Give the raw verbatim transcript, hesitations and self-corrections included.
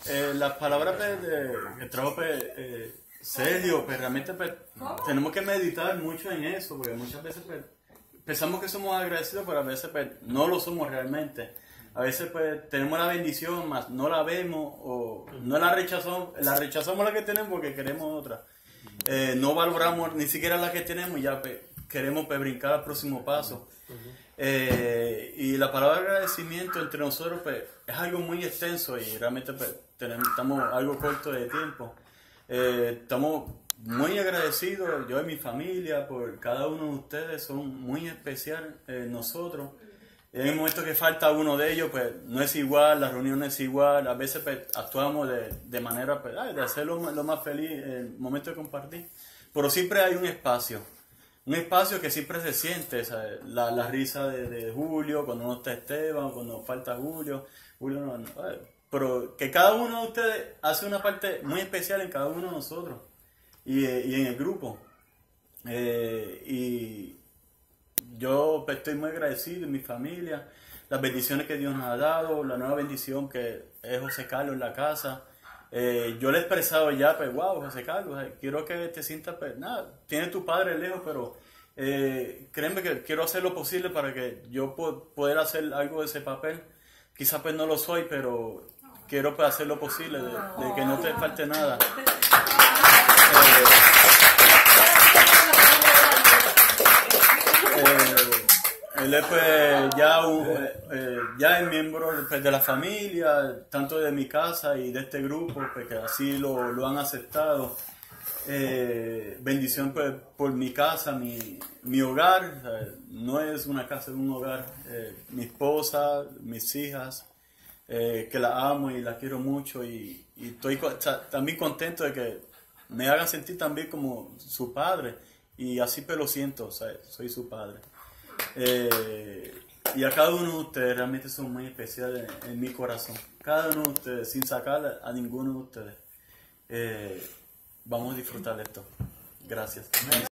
eh, las palabras pues, de, que trajo pues, eh, Sergio, pues realmente pues, tenemos que meditar mucho en eso, porque muchas veces pues, pensamos que somos agradecidos, pero a veces pues, no lo somos realmente. A veces pues tenemos la bendición, más no la vemos o no la rechazamos, la rechazamos la que tenemos porque queremos otra. Eh, no valoramos ni siquiera la que tenemos y ya pues, queremos pues, brincar al próximo paso. Eh, y la palabra agradecimiento entre nosotros pues, es algo muy extenso y realmente pues, tenemos, estamos algo corto de tiempo. Eh, estamos muy agradecidos, yo y mi familia, por cada uno de ustedes, son muy especiales eh, nosotros. En el momento que falta uno de ellos, pues no es igual, la reunión no es igual, a veces pues, actuamos de, de manera pues, ay, de hacerlo lo más feliz en el momento de compartir, pero siempre hay un espacio, un espacio que siempre se siente, ¿sabes? La, la risa de, de Julio, cuando no está Esteban, cuando falta Julio, Julio no, no, ay, pero que cada uno de ustedes hace una parte muy especial en cada uno de nosotros y, y en el grupo. Eh, y yo pues, estoy muy agradecido en mi familia, las bendiciones que Dios nos ha dado, la nueva bendición que es José Carlos en la casa. Eh, yo le he expresado ya, pues, wow, José Carlos, eh, quiero que te sientas, pues, nada, tienes tu padre lejos, pero eh, créeme que quiero hacer lo posible para que yo pueda poder hacer algo de ese papel. Quizás pues no lo soy, pero quiero pues, hacer lo posible de, de que no te falte nada. Eh, eh, él es pues ya, un, eh, ya es miembro pues, de la familia, tanto de mi casa y de este grupo, pues, que así lo, lo han aceptado. Eh, bendición pues, por mi casa, mi, mi hogar, eh, no es una casa, es un hogar. Eh, mi esposa, mis hijas, eh, que la amo y la quiero mucho y, y estoy o sea, también contento de que me hagan sentir también como su padre y así pues lo siento, o sea, soy su padre. Eh, y a cada uno de ustedes realmente son muy especiales en, en mi corazón, cada uno de ustedes, sin sacar a ninguno de ustedes. Eh, vamos a disfrutar de esto. Gracias.